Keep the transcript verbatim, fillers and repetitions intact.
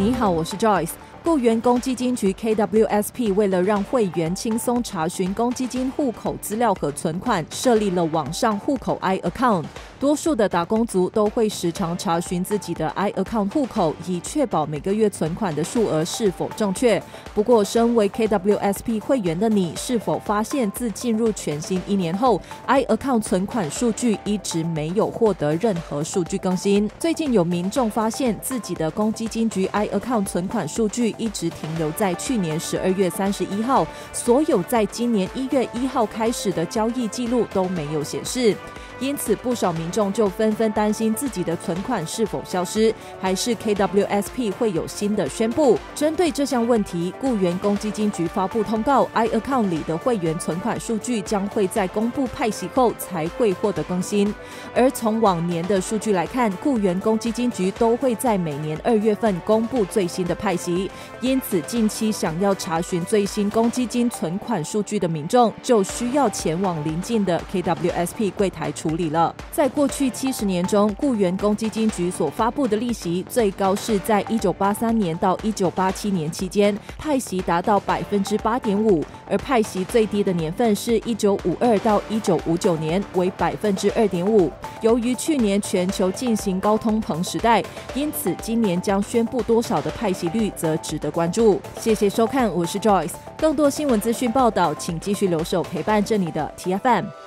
你好，我是 Joyce。雇员公积金局 K W S P 为了让会员轻松查询公积金户口资料和存款，设立了网上户口 iAccount。多数的打工族都会时常查询自己的 iAccount 户口，以确保每个月存款的数额是否正确。不过，身为 K W S P 会员的你，是否发现自进入全新一年后 ，iAccount 存款数据一直没有获得任何数据更新？最近有民众发现自己的公积金局 iAccount 存款数据一直停留在去年十二月三十一号，所有在今年一月一号开始的交易记录都没有显示。因此，不少民众就纷纷担心自己的存款是否消失，还是 K W S P 会有新的宣布。针对这项问题，雇员公积金局发布通告 ，iAccount 里的会员存款数据将会在公布派息后才会获得更新。而从往年的数据来看，雇员公积金局都会在每年二月份公布最新的派息，因此近期想要查询最新公积金存款数据的民众，就需要前往邻近的 K W S P 柜台处理了。在过去七十年中，雇员公积金局所发布的利息最高是在一九八三年到一九八七年期间，派息达到 百分之八点五， 而派息最低的年份是一九五二到一九五九年，为 百分之二点五。由于去年全球进行高通膨时代，因此今年将宣布多少的派息率则值得关注。谢谢收看，我是 Joyce。更多新闻资讯报道，请继续留守陪伴着你的 T F M。